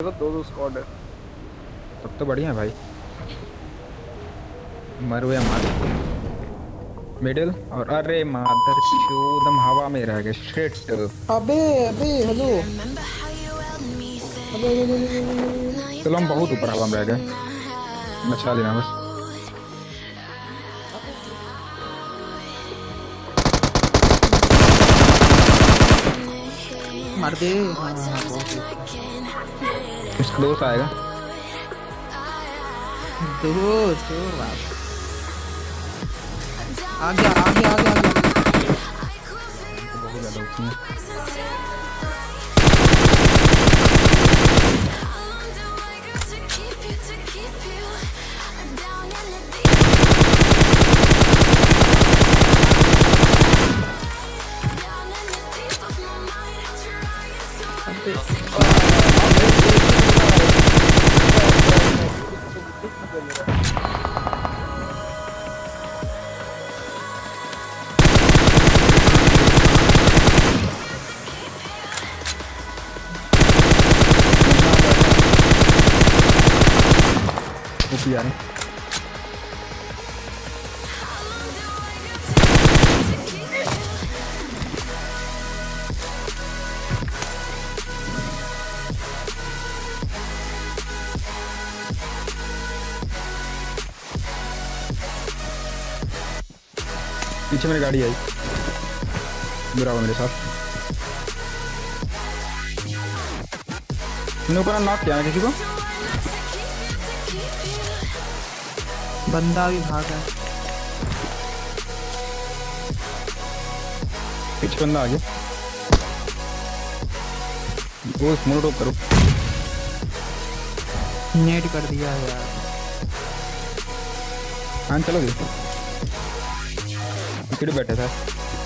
तो दो स्क्वाड है। तब तो बढ़िया है भाई। मरो या मार मिडिल और अरे मादर चोदम हवा में रह गए शिट। अबे अबे हेलो। चलो हम बहुत ऊपर हवा में रह गए, बचा लेना बस। मार दे। हाँ बहुत इसका दोस्त आएगा। दोस्त आ गया आ गया आ गया आ गया। बहुत ज्यादा होती है। यार पीछे मेरी गाड़ी आई, बुरा हुआ मेरे साथ। मैंने ऊपर नॉक किया ना किसी को। बंदा भी भागा। पीछे बंदा आ गया। वो मोनोटॉप करो। नेट कर दिया है यार। हाँ चलोगे फिर बैठे था।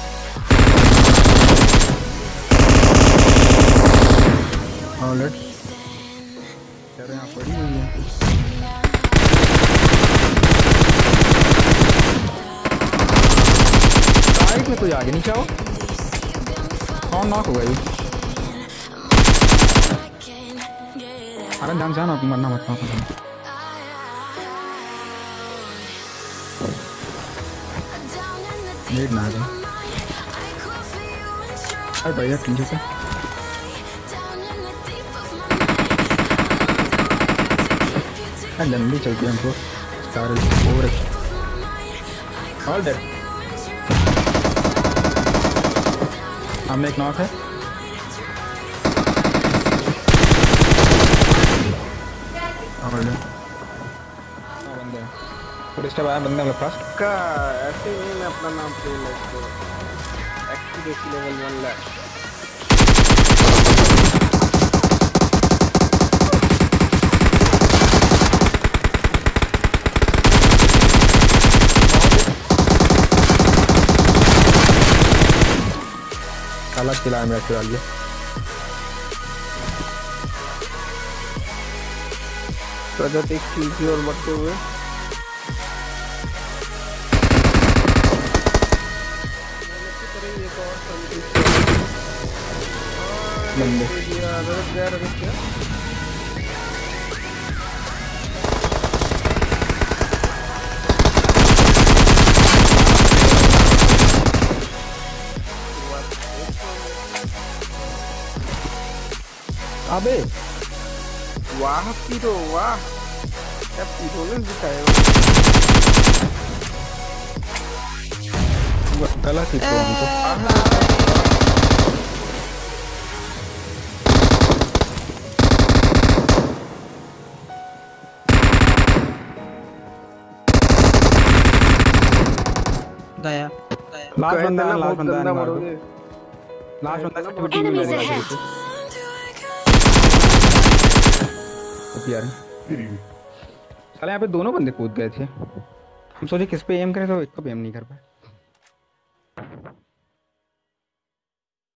ऑलरेड यार यहाँ पड़ी हुई है। साइड में कोई आगे नहीं चाहो। कौन नॉक होगा ये? अरे ध्यान से आना, मरना मत मार। नेट ना आ जाए। अरे भैया पीछे से लंबी चलती है हमको सारे ओवर ऑल डेड। हमें एक नॉक है। बंदे पूरे स्टेप आया बंदे मेरे पास का ऐसे ही मैं अपना नाम पे लगता हूँ। Activation level 1 lakh. काला किला में रख डालिए। प्रगति एक चीज और बढ़ते हुए बंदे अबे वाह पीरो वाह, क्या पीरो ने दिखाया गलत ही गया। लास्ट बंदा है, लास्ट बंदा है, मरोगे। लास्ट बंदा Enemies ahead. यार साले यहाँ पे दोनों बंदे कूद गए थे। हम सोचे किस पे एम करें तो एक को भी एम नहीं कर पाए।